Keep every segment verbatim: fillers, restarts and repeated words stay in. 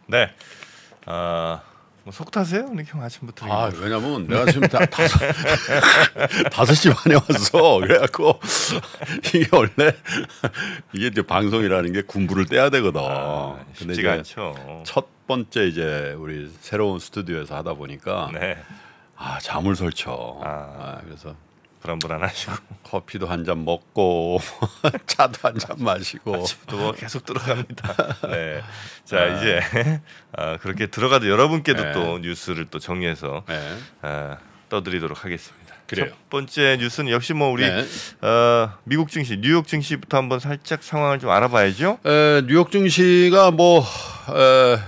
네. 아, 뭐 속 타세요? 이렇게 아침부터. 아, 왜냐면 내가 지금 다, 다섯 다섯 시 반에 왔어. 그래갖고 이게 원래 이게 이제 방송이라는 게 군부를 떼야 되거든. 아, 쉽지가 않죠. 첫 번째 이제 우리 새로운 스튜디오에서 하다 보니까 네. 아 잠을 설쳐. 아, 아, 그래서 불안불안하시고 커피도 한 잔 먹고 차도 한 잔 마시고 또 계속 들어갑니다. 네. 자 아. 이제 아, 그렇게 들어가도 여러분께도 네. 또 뉴스를 또 정리해서 네. 아, 떠드리도록 하겠습니다. 그래요. 첫 번째 뉴스는 역시 뭐 우리 네. 어, 미국 증시, 뉴욕 증시부터 한번 살짝 상황을 좀 알아봐야죠. 에, 뉴욕 증시가 뭐 에,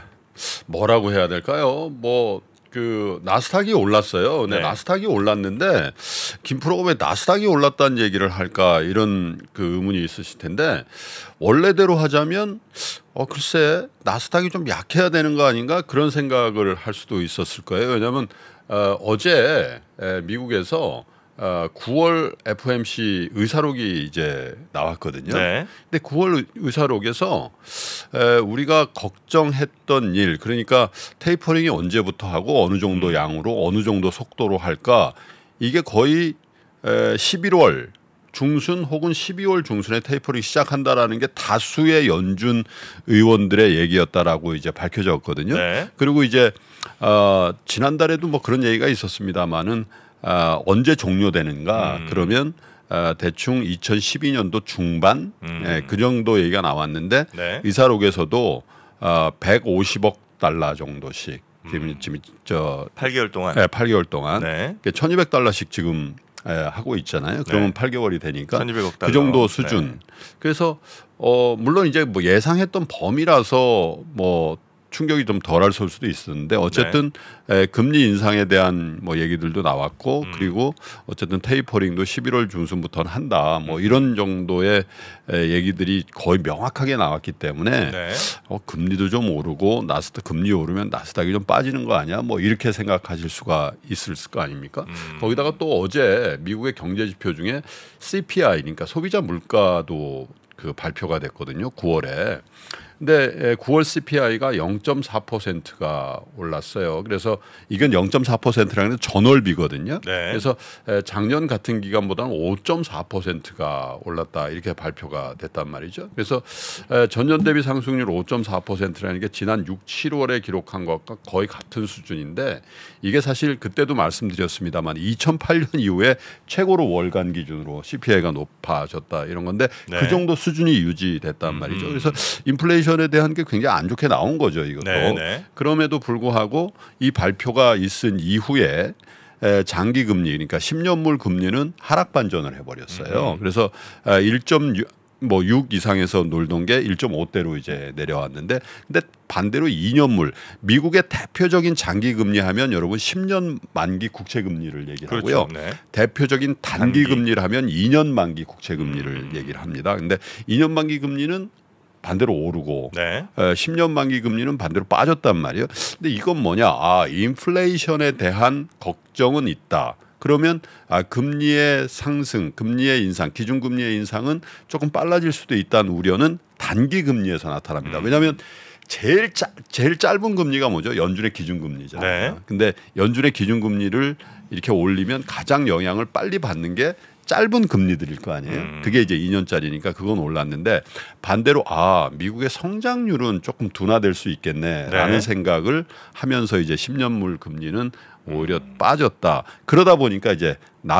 뭐라고 해야 될까요? 뭐 그 나스닥이 올랐어요. 근데 네. 나스닥이 올랐는데 김프로가 왜 나스닥이 올랐다는 얘기를 할까 이런 그 의문이 있으실 텐데 원래대로 하자면 어 글쎄 나스닥이 좀 약해야 되는 거 아닌가 그런 생각을 할 수도 있었을 거예요. 왜냐하면 어, 어제 에, 미국에서 어, 구월 에프오엠씨 의사록이 이제 나왔거든요. 네. 근데 구월 의사록에서 에, 우리가 걱정했던 일, 그러니까 테이퍼링이 언제부터 하고 어느 정도 음. 양으로 어느 정도 속도로 할까, 이게 거의 에, 십일월 중순 혹은 십이월 중순에 테이퍼링 시작한다라는 게 다수의 연준 의원들의 얘기였다라고 이제 밝혀졌거든요. 네. 그리고 이제 어, 지난달에도 뭐 그런 얘기가 있었습니다만은 어, 언제 종료되는가 음. 그러면 어, 대충 이천십이 년도 중반 음. 예, 그 정도 얘기가 나왔는데 네. 의사록에서도 어, 백오십억 달러 정도씩 지금, 지금 저 팔 개월 동안 예, 팔 개월 동안 네. 천이백 달러씩 지금 예, 하고 있잖아요. 그러면 네. 팔 개월이 되니까 천이백억 달러. 그 정도 수준. 네. 그래서 어, 물론 이제 뭐 예상했던 범위라서 뭐 충격이 좀 덜할 수도 있었는데 어쨌든 네. 에, 금리 인상에 대한 뭐 얘기들도 나왔고 음. 그리고 어쨌든 테이퍼링도 십일월 중순부터는 한다 뭐 이런 정도의 에, 얘기들이 거의 명확하게 나왔기 때문에 네. 어, 금리도 좀 오르고 나스닥 금리 오르면 나스닥이 좀 빠지는 거 아니야 뭐 이렇게 생각하실 수가 있을 거 아닙니까? 음. 거기다가 또 어제 미국의 경제 지표 중에 씨피아이 그러니까 소비자 물가도 그 발표가 됐거든요. 구월에. 근데 구월 씨피아이가 영 점 사 퍼센트가 올랐어요. 그래서 이건 영 점 사 퍼센트라는 건 전월비거든요. 네. 그래서 작년 같은 기간보다는 오 점 사 퍼센트가 올랐다 이렇게 발표가 됐단 말이죠. 그래서 전년 대비 상승률 오 점 사 퍼센트라는 게 지난 육, 칠월에 기록한 것과 거의 같은 수준인데 이게 사실 그때도 말씀드렸습니다만 이천팔 년 이후에 최고로 월간 기준으로 씨피아이가 높아졌다 이런 건데 네. 그 정도 수준이 유지됐단 말이죠. 그래서 인플레이션 에 대한 게 굉장히 안 좋게 나온 거죠, 이것도. 네네. 그럼에도 불구하고 이 발표가 있은 이후에 장기 금리, 그러니까 십 년물 금리는 하락 반전을 해버렸어요. 음. 그래서 일 점 육 이상에서 놀던 게 일 점 오대로 이제 내려왔는데, 근데 반대로 이 년물 미국의 대표적인 장기 금리 하면 여러분 십 년 만기 국채 금리를 얘기하고요. 그렇죠. 네. 대표적인 단기, 단기 금리를 하면 이 년 만기 국채 금리를 음. 얘기를 합니다. 근데 이 년 만기 금리는 반대로 오르고 네. 십 년 만기 금리는 반대로 빠졌단 말이에요. 근데 이건 뭐냐? 아, 인플레이션에 대한 걱정은 있다. 그러면 아, 금리의 상승, 금리의 인상, 기준금리의 인상은 조금 빨라질 수도 있다는 우려는 단기 금리에서 나타납니다. 음. 왜냐하면 제일 짜, 제일 짧은 금리가 뭐죠? 연준의 기준금리잖아요. 네. 근데 연준의 기준금리를 이렇게 올리면 가장 영향을 빨리 받는 게 짧은 금리들일 거 아니에요. 음. 그게 이제 이 년짜리니까 그건 올랐는데 반대로 아 미국의 성장률은 조금 둔화될 수 있겠네라는 네. 생각을 하면서 이제 십 년물 금리는 오히려 음. 빠졌다. 그러다 보니까 이제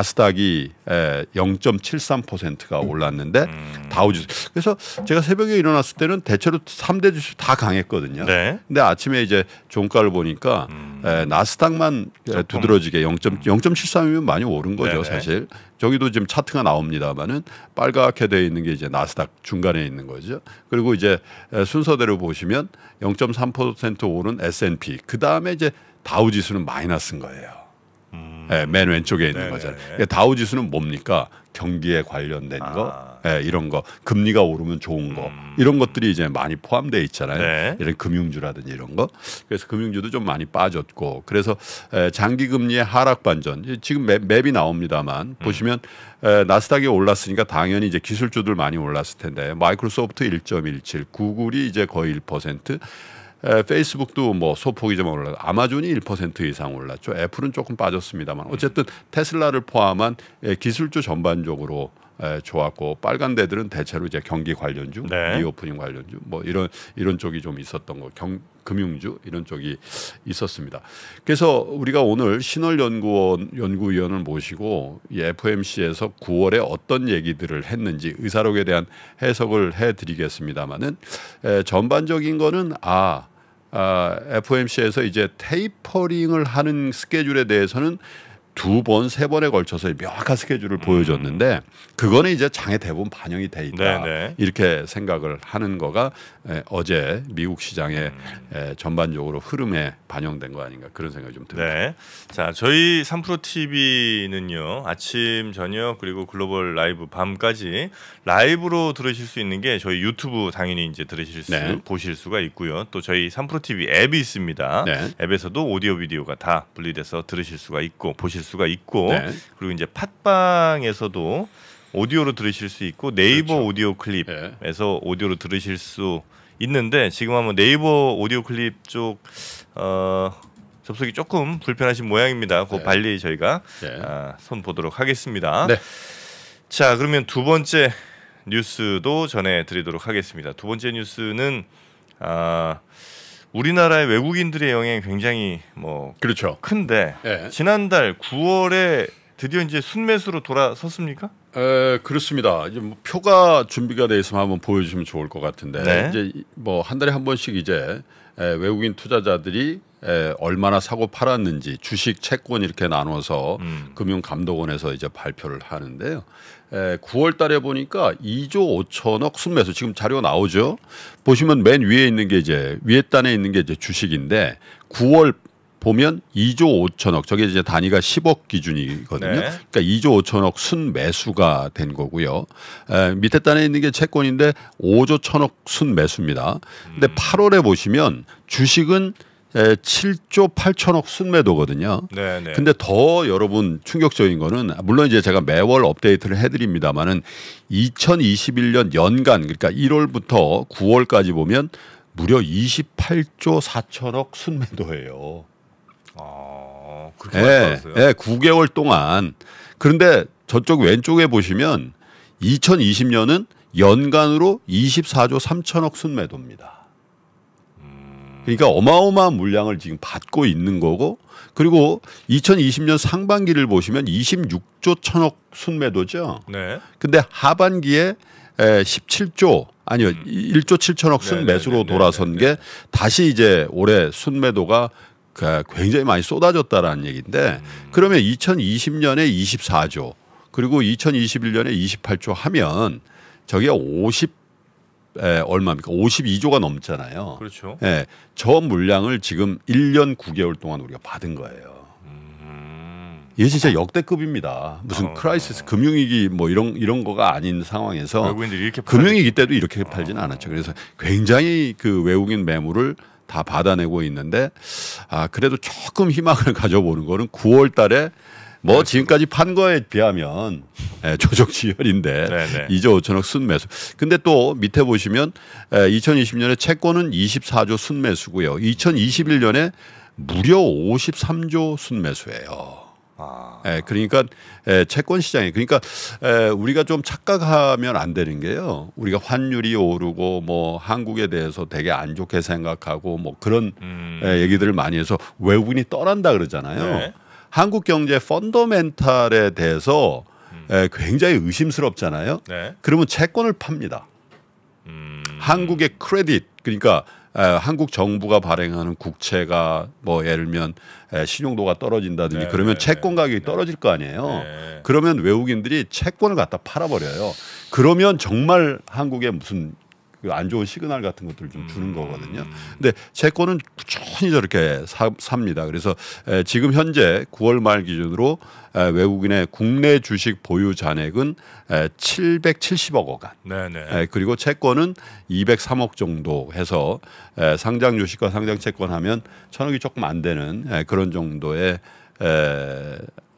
나스닥이 영 점 칠삼 퍼센트가 올랐는데 음. 다우지수. 그래서 제가 새벽에 일어났을 때는 대체로 삼 대 지수 다 강했거든요. 네. 근데 아침에 이제 종가를 보니까 음. 에, 나스닥만 조금. 두드러지게 영 점 칠삼이면 많이 오른 거죠. 네네. 사실. 저기도 지금 차트가 나옵니다만은 빨갛게 되어 있는 게 이제 나스닥 중간에 있는 거죠. 그리고 이제 순서대로 보시면 영 점 삼 퍼센트 오른 에스 앤 피. 그 다음에 이제 다우 지수는 마이너스인 거예요. 음. 네, 맨 왼쪽에 있는 네네. 거잖아요. 그러니까 다우 지수는 뭡니까? 경기에 관련된 아. 거, 네, 이런 거, 금리가 오르면 좋은 거, 음. 이런 것들이 이제 많이 포함되어 있잖아요. 네. 이런 금융주라든지 이런 거. 그래서 금융주도 좀 많이 빠졌고, 그래서 장기 금리의 하락 반전. 지금 맵, 맵이 나옵니다만 음. 보시면 에, 나스닥이 올랐으니까 당연히 이제 기술주들 많이 올랐을 텐데, 마이크로소프트 일 점 일칠, 구글이 이제 거의 일 퍼센트. 에, 페이스북도 뭐 소폭이 좀 올라, 아마존이 일 퍼센트 이상 올랐죠. 애플은 조금 빠졌습니다만 어쨌든 테슬라를 포함한 에, 기술주 전반적으로 에, 좋았고 빨간 데들은 대체로 이제 경기 관련주, 네. 리오프닝 관련주, 뭐 이런 이런 쪽이 좀 있었던 거, 경, 금융주 이런 쪽이 있었습니다. 그래서 우리가 오늘 신월연구원 연구위원을 모시고 이 에프오엠씨에서 구월에 어떤 얘기들을 했는지 의사록에 대한 해석을 해드리겠습니다만은 에, 전반적인 거는 아. 아, 에프오엠씨에서 이제 테이퍼링을 하는 스케줄에 대해서는 두 번, 세 번에 걸쳐서 명확한 스케줄을 음. 보여줬는데 그거는 이제 장에 대부분 반영이 돼 있다. 네네. 이렇게 생각을 하는 거가 에, 어제 미국 시장의 음. 에, 전반적으로 흐름에 반영된 거 아닌가 그런 생각이 좀 듭니다. 네. 자, 저희 삼프로 티비는요. 아침, 저녁 그리고 글로벌 라이브 밤까지 라이브로 들으실 수 있는 게 저희 유튜브 당연히 이제 들으실 수 네. 보실 수가 있고요. 또 저희 삼프로 티비 앱이 있습니다. 네. 앱에서도 오디오 비디오가 다 분리돼서 들으실 수가 있고 보실 수 수가 있고 네. 그리고 이제 팟빵에서도 오디오로 들으실 수 있고 네이버 그렇죠. 오디오 클립에서 네. 오디오로 들으실 수 있는데 지금 한번 네이버 오디오 클립 쪽 어, 접속이 조금 불편하신 모양입니다. 그 네. 빨리 저희가 네. 아, 손 보도록 하겠습니다. 네. 자, 그러면 두 번째 뉴스도 전해드리도록 하겠습니다. 두 번째 뉴스는 아, 우리나라의 외국인들의 영향이 굉장히 뭐 그렇죠. 큰데 네. 지난달 구월에 드디어 이제 순매수로 돌아섰습니까? 에, 그렇습니다. 이제 뭐 표가 준비가 돼 있으면 한번 보여주시면 좋을 것 같은데 네. 이제 뭐 한 달에 한 번씩 이제 에, 외국인 투자자들이 에, 얼마나 사고 팔았는지 주식, 채권 이렇게 나눠서 음. 금융감독원에서 이제 발표를 하는데요. 에, 구월 달에 보니까 이조 오천억 순매수 지금 자료가 나오죠. 보시면 맨 위에 있는 게 이제 위에 단에 있는 게 이제 주식인데 구월 보면 이조 오천억 저게 이제 단위가 십억 기준이거든요. 네. 그러니까 이조 오천억 순매수가 된 거고요. 에, 밑에 단에 있는 게 채권인데 오조 천억 순매수입니다. 근데 음. 팔월에 보시면 주식은 에, 칠조 팔천억 순매도거든요. 네네. 근데 더 여러분 충격적인 거는 물론 이제 제가 매월 업데이트를 해드립니다만은 이천이십일 년 연간 그러니까 일월부터 구월까지 보면 무려 이십팔조 사천억 순매도예요. 아, 그렇게 네, 많았어요? 네, 구 개월 동안. 그런데 저쪽 왼쪽에 보시면 이천이십 년은 연간으로 이십사조 삼천억 순매도입니다. 그러니까 어마어마한 물량을 지금 받고 있는 거고 그리고 이천이십 년 상반기를 보시면 이십육조 천억 순매도죠. 네. 근데 하반기에 십칠조 아니요 음. 일조 칠천억 순매수로 돌아선 게 다시 이제 올해 순매도가 굉장히 많이 쏟아졌다라는 얘기인데 음. 그러면 이천이십 년에 이십사조 그리고 이천이십일 년에 이십팔조 하면 저게 오십 에, 얼마입니까? 오십이조가 넘잖아요. 그렇죠. 예, 저 물량을 지금 일 년 구 개월 동안 우리가 받은 거예요. 음. 이게 진짜 역대급입니다. 무슨 어. 크라이시스 금융위기 뭐 이런 이런 거가 아닌 상황에서 외국인들이 이렇게 금융위기 때도 이렇게 팔지는 어. 않았죠. 그래서 굉장히 그 외국인 매물을 다 받아내고 있는데 아 그래도 조금 희망을 가져보는 거는 구월 달에 뭐 그렇습니다. 지금까지 판 거에 비하면 예, 조정지열인데 이조 오천억 순매수. 근데 또 밑에 보시면 예, 이천이십 년에 채권은 이십사조 순매수고요. 이천이십일 년에 무려 오십삼조 순매수예요. 아. 예, 그러니까 예, 채권 시장이 그러니까 예, 우리가 좀 착각하면 안 되는 게요. 우리가 환율이 오르고 뭐 한국에 대해서 되게 안 좋게 생각하고 뭐 그런 음. 예, 얘기들을 많이 해서 외국인이 떠난다 그러잖아요. 네. 한국 경제 펀더멘탈에 대해서 음. 에, 굉장히 의심스럽잖아요. 네. 그러면 채권을 팝니다. 음. 한국의 크레딧 그러니까 에, 한국 정부가 발행하는 국채가 뭐 예를 들면 에, 신용도가 떨어진다든지 네, 그러면 네, 채권 가격이 네. 떨어질 거 아니에요. 네. 그러면 외국인들이 채권을 갖다 팔아버려요. 그러면 정말 한국에 무슨 안 좋은 시그널 같은 것들을 좀 주는 거거든요. 근데 채권은 꾸준히 저렇게 사, 삽니다. 그래서 에, 지금 현재 구월 말 기준으로 에, 외국인의 국내 주식 보유 잔액은 에, 칠백칠십억 원. 네네. 에, 그리고 채권은 이백삼억 정도 해서 에, 상장 주식과 상장 채권 하면 천억이 조금 안 되는 에, 그런 정도의 에,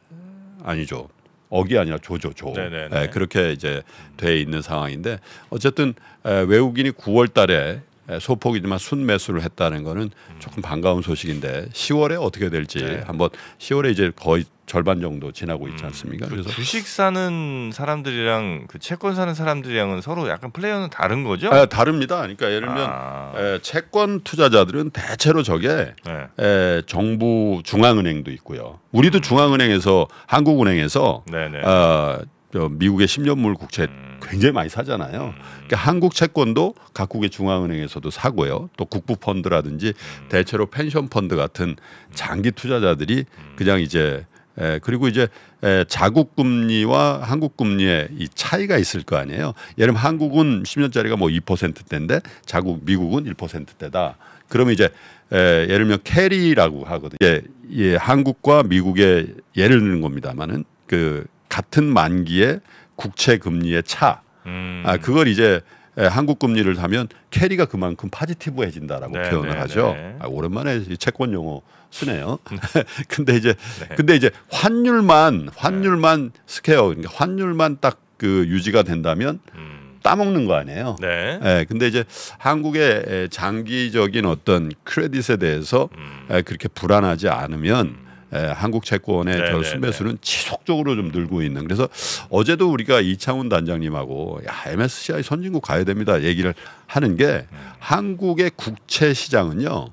아니죠. 억이 아니라 조조 조. 에, 그렇게 이제 돼 있는 상황인데 어쨌든 에, 외국인이 구월 달에 에, 소폭이지만 순매수를 했다는 거는 조금 반가운 소식인데 시월에 어떻게 될지 네. 한번 시월에 이제 거의 절반 정도 지나고 있지 않습니까? 음, 그래서 주식 사는 사람들이랑 그 채권 사는 사람들이랑은 서로 약간 플레이어는 다른 거죠? 아, 다릅니다. 그러니까 예를 들면 아. 에, 채권 투자자들은 대체로 저게 네. 에, 정부 중앙은행도 있고요. 우리도 음. 중앙은행에서 한국은행에서 어, 미국의 십 년물 국채 음. 굉장히 많이 사잖아요. 음. 그러니까 한국 채권도 각국의 중앙은행에서도 사고요. 또 국부 펀드라든지 음. 대체로 펜션 펀드 같은 장기 투자자들이 음. 그냥 이제 에, 그리고 이제 에, 자국 금리와 한국 금리의 이 차이가 있을 거 아니에요. 예를 들면 한국은 십 년짜리가 뭐 이 퍼센트대인데 자국 미국은 일 퍼센트대다. 그러면 이제 에, 예를 들면 캐리라고 하거든요. 예, 예, 한국과 미국의 예를 드는 겁니다만은 그 같은 만기의 국채 금리의 차. 음. 아, 그걸 이제 에, 한국 금리를 하면 캐리가 그만큼 파지티브해진다라고 네, 표현을 네, 하죠. 네. 아, 오랜만에 채권 용어 쓰네요. 근데 이제 네. 근데 이제 환율만 환율만 네. 스퀘어 그러니까 환율만 딱 그 유지가 된다면 음. 따먹는 거 아니에요. 네. 네. 근데 이제 한국의 장기적인 어떤 크레딧에 대해서 음. 그렇게 불안하지 않으면 음. 에, 한국 채권의 저 순매수는 지속적으로 좀 늘고 있는. 그래서 어제도 우리가 이창훈 단장님하고 야, 엠에스시아이 선진국 가야 됩니다 얘기를 하는 게 음. 한국의 국채 시장은요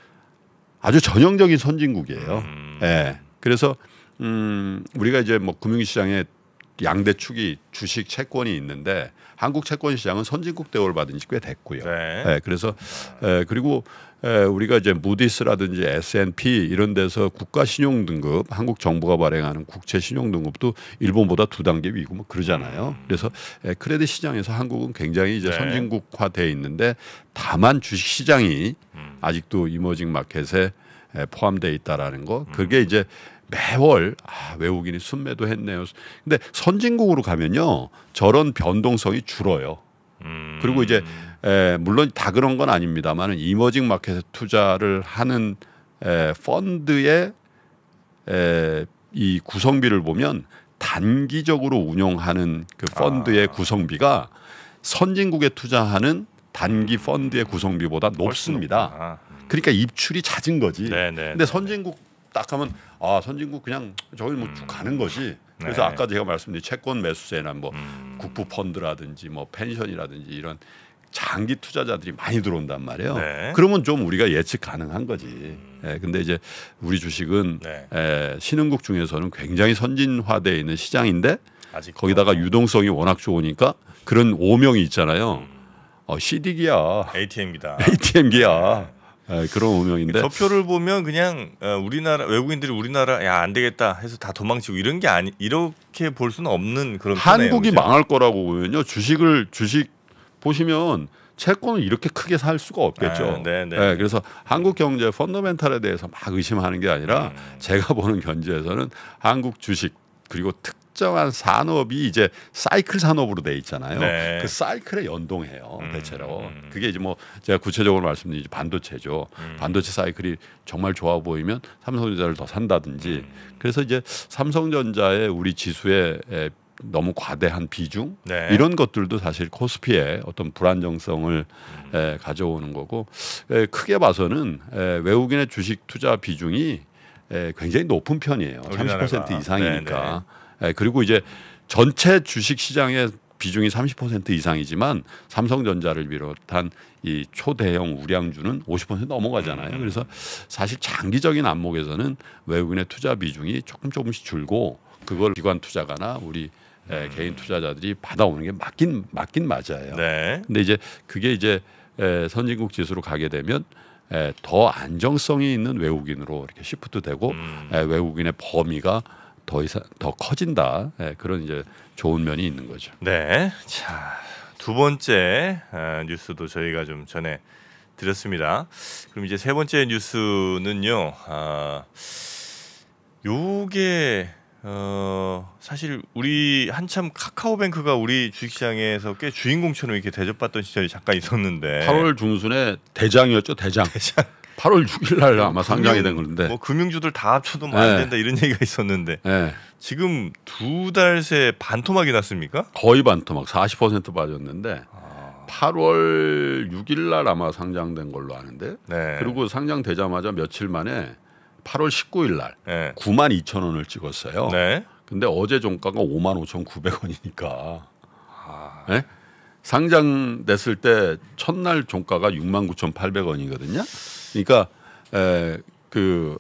아주 전형적인 선진국이에요. 음. 예. 그래서 음, 우리가 이제 뭐 금융시장에 양대 축이 주식 채권이 있는데 한국 채권 시장은 선진국 대우를 받은 지 꽤 됐고요. 네. 예, 그래서 예, 그리고 예, 우리가 이제 무디스라든지 에스 앤 피 이런 데서 국가 신용 등급, 한국 정부가 발행하는 국채 신용 등급도 일본보다 두 단계 위고 뭐 그러잖아요. 그래서 예, 크레딧 시장에서 한국은 굉장히 이제 네. 선진국화돼 있는데 다만 주식 시장이 음. 아직도 이머징 마켓에 예, 포함되어 있다라는 거. 그게 음. 이제 매월 아, 외국인이 순매도 했네요. 근데 선진국으로 가면요 저런 변동성이 줄어요. 음. 그리고 이제 에, 물론 다 그런 건 아닙니다만 이머징 마켓에 투자를 하는 에, 펀드의 에, 이 구성비를 보면 단기적으로 운용하는 그 펀드의 아. 구성비가 선진국에 투자하는 단기 펀드의 구성비보다 높습니다. 그러니까 입출이 잦은 거지. 네네. 근데 선진국 딱 하면 아 선진국 그냥 저기 뭐 쭉 가는 거지. 그래서 네. 아까 제가 말씀드린 채권 매수세나 뭐 음. 국부 펀드라든지 뭐 펜션이라든지 이런 장기 투자자들이 많이 들어온단 말이에요. 네. 그러면 좀 우리가 예측 가능한 거지. 음. 예, 근데 이제 우리 주식은 네. 에, 신흥국 중에서는 굉장히 선진화되어 있는 시장인데 아직도. 거기다가 유동성이 워낙 좋으니까 그런 오명이 있잖아요. 음. 어, 씨디기야. 에이티엠기다. 에이티엠기야. 네. 네, 그런 오명인데 저표를 보면 그냥 우리나라 외국인들이 우리나라 야 안 되겠다 해서 다 도망치고 이런 게 아니 이렇게 볼 수는 없는 그런 한국이 그렇죠? 망할 거라고 보면요 주식을 주식 보시면 채권을 이렇게 크게 살 수가 없겠죠. 아, 네, 네. 네, 그래서 한국 경제 펀더멘탈에 대해서 막 의심하는 게 아니라 음. 제가 보는 견지에서는 한국 주식 그리고 특정한 산업이 이제 사이클 산업으로 돼 있잖아요. 네. 그 사이클에 연동해요. 음, 대체로. 음. 그게 이제 뭐 제가 구체적으로 말씀드리지 반도체죠. 음. 반도체 사이클이 정말 좋아 보이면 삼성전자를 더 산다든지. 음. 그래서 이제 삼성전자의 우리 지수에 너무 과대한 비중 네. 이런 것들도 사실 코스피의 어떤 불안정성을 음. 에, 가져오는 거고 에, 크게 봐서는 에, 외국인의 주식 투자 비중이 에, 굉장히 높은 편이에요. 삼십 퍼센트 이상이니까. 에, 그리고 이제 전체 주식 시장의 비중이 삼십 퍼센트 이상이지만 삼성전자를 비롯한 이 초대형 우량주는 오십 퍼센트 넘어가잖아요. 그래서 사실 장기적인 안목에서는 외국인의 투자 비중이 조금 조금씩 줄고 그걸 기관 투자가나 우리 에, 개인 투자자들이 받아오는 게 맞긴 맞긴 맞아요. 네. 근데 이제 그게 이제 에, 선진국 지수로 가게 되면 에, 더 안정성이 있는 외국인으로 이렇게 시프트되고 음. 에, 외국인의 범위가 더 이상 더 커진다. 에, 그런 이제 좋은 면이 있는 거죠. 네. 자, 두 번째 어, 뉴스도 저희가 좀 전해 드렸습니다. 그럼 이제 세 번째 뉴스는요. 아, 요게 어 사실 우리 한참 카카오뱅크가 우리 주식시장에서 꽤 주인공처럼 이렇게 대접받던 시절이 잠깐 있었는데 팔월 중순에 대장이었죠. 대장. 대장. 팔월 육일 날 아마 상장이 된 건데 뭐 금융주들 다 합쳐도 뭐 안 된다 네. 이런 얘기가 있었는데 네. 지금 두 달 새 반토막이 났습니까? 거의 반토막 사십 퍼센트 빠졌는데 아... 팔월 육일 날 아마 상장된 걸로 아는데. 네. 그리고 상장되자마자 며칠 만에 팔월 십구일 날 네. 구만 이천 원을 찍었어요. 네. 근데 어제 종가가 오만 오천구백 원이니까. 아. 네? 상장됐을 때 첫날 종가가 육만 구천팔백 원이거든요. 그러니까 에, 그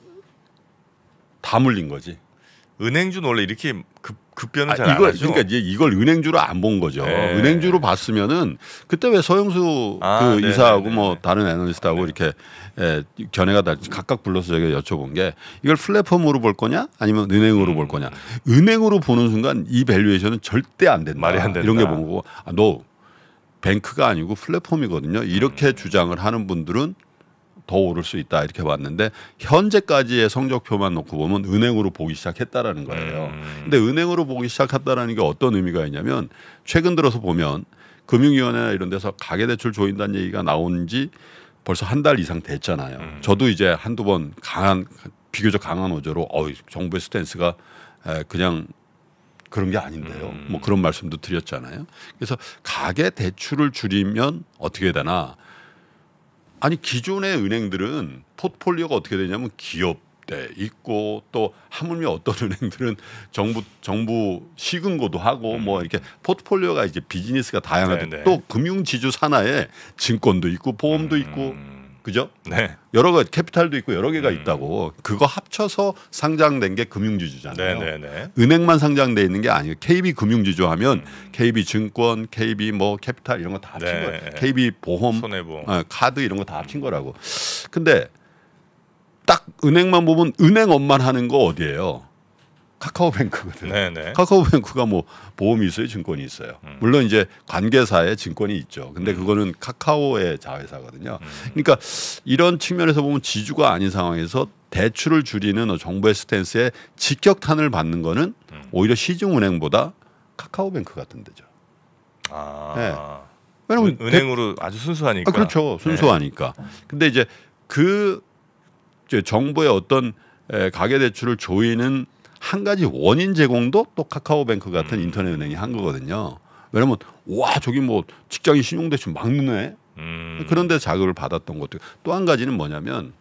다 물린 거지. 은행주는 원래 이렇게 급 급변은 아, 잘 안 이걸, 하죠. 그러니까 이제 이걸 은행주로 안 본 거죠. 네. 은행주로 봤으면은 그때 왜 서영수 아, 그 네네네. 이사하고 뭐 다른 애널리스트하고 네. 이렇게 에, 견해가 다 각각 불러서 제가 여쭤본 게 이걸 플랫폼으로 볼 거냐 아니면 은행으로 음. 볼 거냐. 은행으로 보는 순간 이 밸류에이션은 절대 안 된다. 말이 안 된다. 이런 게 본 거고 아, 너 뱅크가 아니고 플랫폼이거든요. 이렇게 음. 주장을 하는 분들은 더 오를 수 있다 이렇게 봤는데 현재까지의 성적표만 놓고 보면 은행으로 보기 시작했다라는 거예요. 음. 근데 은행으로 보기 시작했다라는 게 어떤 의미가 있냐면 최근 들어서 보면 금융위원회나 이런 데서 가계대출 조인다는 얘기가 나온 지 벌써 한 달 이상 됐잖아요. 음. 저도 이제 한두 번 강한 비교적 강한 어조로 어, 정부의 스탠스가 그냥 그런 게 아닌데요. 음. 뭐 그런 말씀도 드렸잖아요. 그래서 가계 대출을 줄이면 어떻게 되나? 아니 기존의 은행들은 포트폴리오가 어떻게 되냐면 기업대 있고 또 하물며 어떤 은행들은 정부 정부 시금고도 하고 뭐 이렇게 포트폴리오가 이제 비즈니스가 다양하고 네네. 또 금융지주 산하에 증권도 있고 보험도 있고 음. 그죠? 네. 여러 가 캐피탈도 있고 여러 개가 음. 있다고 그거 합쳐서 상장된 게 금융지주잖아요. 네네네. 은행만 상장돼 있는 게 아니에요. 케이비 금융지주 하면 음. 케이비 증권, 케이비 뭐 캐피탈 이런 거 다 합친 네. 거예요. 케이비 보험, 손해보험. 어, 카드 이런 거 다 합친 거라고. 근데 딱 은행만 보면 은행업만 하는 거 어디예요? 카카오뱅크거든. 네네. 카카오뱅크가 뭐 보험이 있어요, 증권이 있어요. 음. 물론 이제 관계사에 증권이 있죠. 근데 음. 그거는 카카오의 자회사거든요. 음. 그러니까 이런 측면에서 보면 지주가 아닌 상황에서 대출을 줄이는 정부의 스탠스에 직격탄을 받는 거는 음. 오히려 시중은행보다 카카오뱅크 같은 데죠. 아. 네. 왜냐면 은, 은행으로 아주 순수하니까. 아, 그렇죠. 순수하니까. 근데 이제 그 이제 정부의 어떤 에, 가계대출을 조이는 한 가지 원인 제공도 또 카카오뱅크 같은 음. 인터넷 은행이 한 거거든요. 왜냐면 와 저기 뭐 직장인 신용대출 막 누네. 음. 그런데 자극을 받았던 것도 또 한 가지는 뭐냐면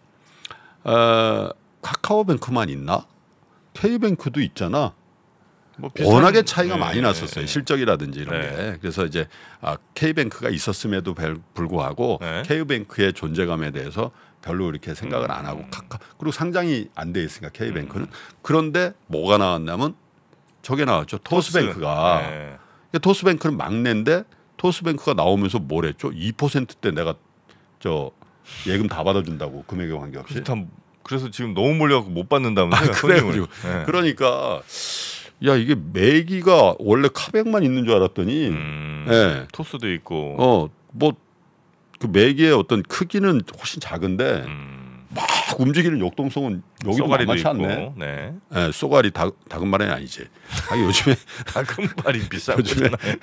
어, 카카오뱅크만 있나? K뱅크도 있잖아. 뭐 비슷한- 워낙에 차이가 네, 많이 났었어요. 네. 실적이라든지 이런 네. 게. 그래서 이제 아, K뱅크가 있었음에도 불구하고 네. K뱅크의 존재감에 대해서 별로 이렇게 생각을 안 하고 음. 카카 그리고 상장이 안 돼 있으니까 K뱅크는. 그런데 뭐가 나왔냐면 저게 나왔죠. 토스뱅크가. 네. 토스뱅크는 막내인데 토스뱅크가 나오면서 뭐랬죠? 이 퍼센트대 내가 저 예금 다 받아준다고 금액에 관계없이. 그래서, 다- 그래서 지금 너무 몰려갖고 못 받는다면서요. 아, 그래가지고. 네. 그러니까 야 이게 매기가 원래 카백만 있는 줄 알았더니 음. 예. 토스도 있고. 어 뭐 그 매기의 어떤 크기는 훨씬 작은데 음. 막 움직이는 역동성은 여기도 쏘가리도 만만치 있고. 않네. 네. 예, 쏘가리 다, 다금바람이 아니지. 아, 요즘에 다금발이 비싼 요즘에 거잖아요.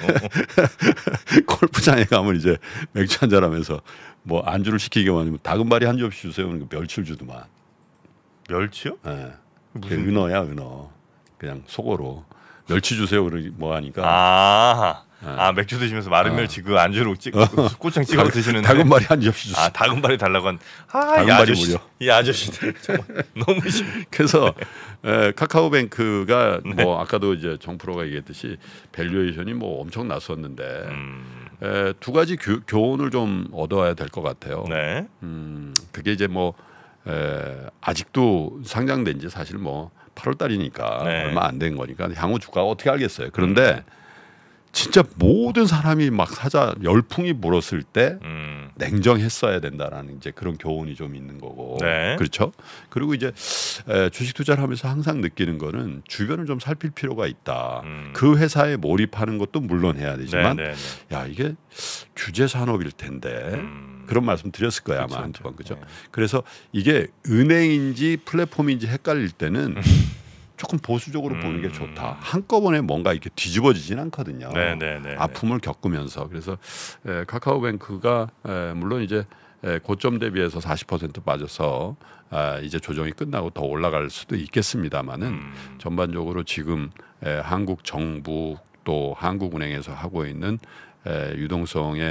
골프장에 가면 이제 맥주 한잔 하면서 뭐 안주를 시키기만 하면 다금바리 한 접시 주세요. 그러니까 멸치를 주더만. 멸치요? 예. 무슨- 그 은어야 은어. 그냥 속어로 멸치 주세요. 그러기 뭐 하니까. 아, 네. 아 맥주 드시면서 마른 어. 멸치 그 안주로 찍 꼬창 찍어 드시는데. 다금바리 한 접시 주세요. 아 다금발이 달라고 한. 아, 이 다금발이 아저씨, 무려. 이 아저씨들 정말 너무 심. 그래서 에, 카카오뱅크가 네. 뭐 아까도 이제 정프로가 얘기했듯이 밸류에이션이 뭐 엄청 났었는데 음, 에, 두 가지 교, 교훈을 좀 얻어야 될 것 같아요. 네. 음, 그게 이제 뭐 에, 아직도 상장된 지 사실 뭐 팔월 달이니까 네. 얼마 안 된 거니까 향후 주가가 어떻게 알겠어요. 그런데 진짜 모든 사람이 막 사자 열풍이 불었을 때 음, 냉정했어야 된다라는 이제 그런 교훈이 좀 있는 거고 네. 그렇죠. 그리고 이제 에, 주식 투자를 하면서 항상 느끼는 거는 주변을 좀 살필 필요가 있다. 음. 그 회사에 몰입하는 것도 물론 해야 되지만 네, 네, 네. 야 이게 규제 산업일 텐데 음. 그런 말씀 드렸을 거예요 그렇죠, 아마 한두 번 그죠. 네. 그래서 이게 은행인지 플랫폼인지 헷갈릴 때는 조금 보수적으로 음. 보는 게 좋다. 한꺼번에 뭔가 이렇게 뒤집어지진 않거든요. 네, 네, 네. 아픔을 겪으면서 그래서 에, 카카오뱅크가 에, 물론 이제 에, 고점 대비해서 사십 퍼센트 빠져서 아, 이제 조정이 끝나고 더 올라갈 수도 있겠습니다만은 음. 전반적으로 지금 에, 한국 정부 또 한국은행에서 하고 있는 에, 유동성의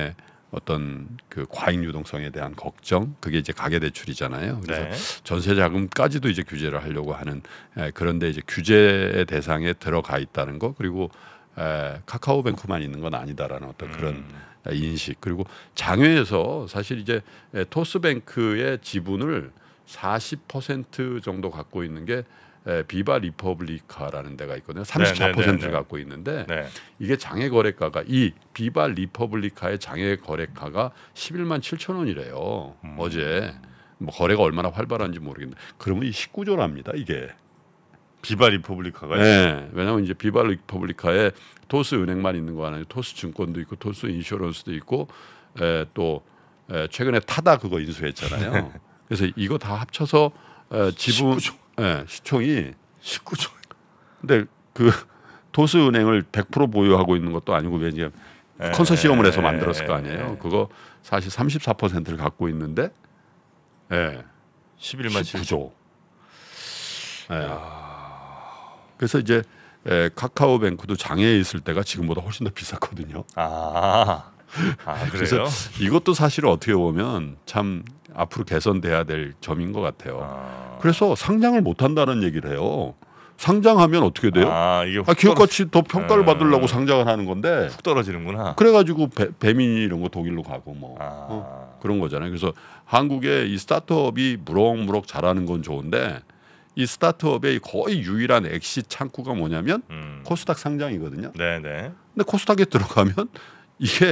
어떤 그 과잉 유동성에 대한 걱정, 그게 이제 가계 대출이잖아요. 그래서 네. 전세 자금까지도 이제 규제를 하려고 하는 에, 그런데 이제 규제의 대상에 들어가 있다는 거, 그리고 에, 카카오뱅크만 있는 건 아니다라는 어떤 그런 음. 인식, 그리고 장외에서 사실 이제 에, 토스뱅크의 지분을 사십 퍼센트 정도 갖고 있는 게 에, 비바 리퍼블리카라는 데가 있거든요. 삼십사 퍼센트를 네, 네, 네, 네. 갖고 있는데 네. 이게 장외 거래가가 이 비바 리퍼블리카의 장외 거래가가 십일만 칠천 원이래요. 음. 어제 뭐 거래가 얼마나 활발한지 모르겠는데 그러면 이 십구 조랍니다 이게. 비바 리퍼블리카가요? 네, 왜냐하면 이제 비바 리퍼블리카에 토스 은행만 있는 거 아니에요. 토스 증권도 있고 토스 인슈런스도 있고 에, 또 에, 최근에 타다 그거 인수했잖아요. 그래서 이거 다 합쳐서 에, 지분 예, 시총이 십구 조. 근데 그 토스 은행을 백 퍼센트 보유하고 있는 것도 아니고 왜냐면 컨소시엄을 해서 만들었을 거 아니에요. 그거 사실 삼십사 퍼센트를 갖고 있는데 예. 십일만 십구 조. 예. 그래서 이제 에, 카카오뱅크도 장애에 있을 때가 지금보다 훨씬 더 비쌌거든요. 아, 아 그래요? 그래서 이것도 사실 어떻게 보면 참 앞으로 개선돼야 될 점인 것 같아요. 아. 그래서 상장을 못 한다는 얘기를 해요. 상장하면 어떻게 돼요? 아, 이게 아, 기업 가치 더 평가를 음. 받으려고 상장을 하는 건데 훅 떨어지는구나. 그래가지고 배, 배민이 이런 거 독일로 가고 뭐 아. 어, 그런 거잖아요. 그래서 한국의 이 스타트업이 무럭무럭 잘하는 건 좋은데 이 스타트업의 거의 유일한 엑시 창구가 뭐냐면 음. 코스닥 상장이거든요. 네네. 근데 코스닥에 들어가면 이게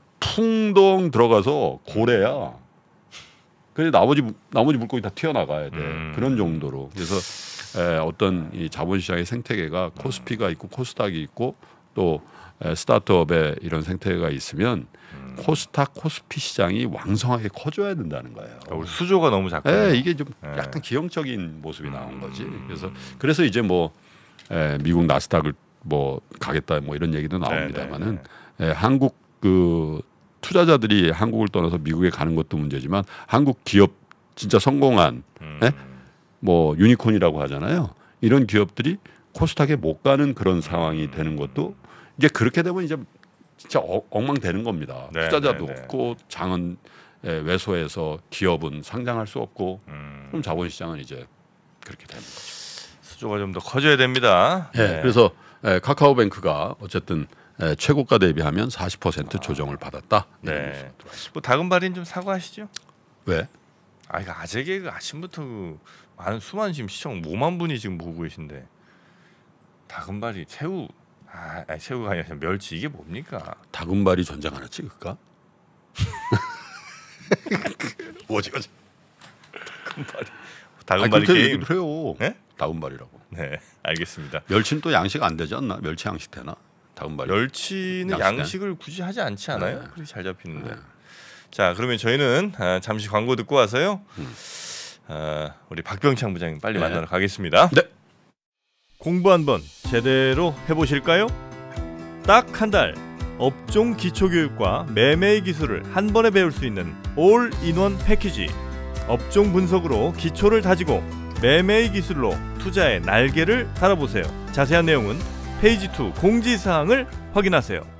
풍덩 들어가서 고래야. 그래 나머지 나머지 물고기 다 튀어나가야 돼. 음. 그런 정도로. 그래서 에, 어떤 이 자본시장의 생태계가 코스피가 있고 코스닥이 있고 또 에, 스타트업의 이런 생태계가 있으면 음. 코스닥 코스피 시장이 왕성하게 커져야 된다는 거예요. 아, 우리 수조가 너무 작고. 예, 이게 좀 네. 약간 기형적인 모습이 나온 거지. 음. 그래서 그래서 이제 뭐 에, 미국 나스닥을 뭐 가겠다 뭐 이런 얘기도 나옵니다만은 에, 한국 그 투자자들이 한국을 떠나서 미국에 가는 것도 문제지만 한국 기업 진짜 성공한 음. 에? 뭐 유니콘이라고 하잖아요. 이런 기업들이 코스닥에 못 가는 그런 상황이 되는 것도 이제 그렇게 되면 이제 진짜 어, 엉망되는 겁니다. 네, 투자자도 네, 네. 없고 장은 에, 왜소해서 기업은 상장할 수 없고 음. 그럼 자본시장은 이제 그렇게 되는 거죠. 수조가 좀 더 커져야 됩니다. 네. 네. 그래서 에, 카카오뱅크가 어쨌든 에, 최고가 대비하면 사십 퍼센트 조정을 받았다. 네. 뭐 다금바리는 좀 사과하시죠. 왜? 아 이거 아재개 그 아침부터 그 많은 수많은 지금 시청 오만 분이 지금 보고 계신데 다금바리 새우 아 아니, 새우가 아니라 멸치 이게 뭡니까? 다금바리 전장 하나 찍을까? 오징어. 다금바리 아, 다금바리 그렇게 게임. 얘기를 해요. 네? 다금바리라고. 네 알겠습니다. 멸치는 또 양식 안 되지 않나? 멸치 양식 되나? 다금바리. 멸치는 양식은? 양식을 굳이 하지 않지 않아요? 네. 그렇게 잘 잡히는데. 네. 자 그러면 저희는 아, 잠시 광고 듣고 와서요. 음. 아, 우리 박병창 부장님 빨리 네. 만나러 가겠습니다. 네. 공부 한번 제대로 해보실까요? 딱 한 달 업종 기초교육과 매매의 기술을 한 번에 배울 수 있는 올인원 패키지. 업종 분석으로 기초를 다지고 매매의 기술로 투자의 날개를 달아보세요. 자세한 내용은 페이지 이 공지사항을 확인하세요.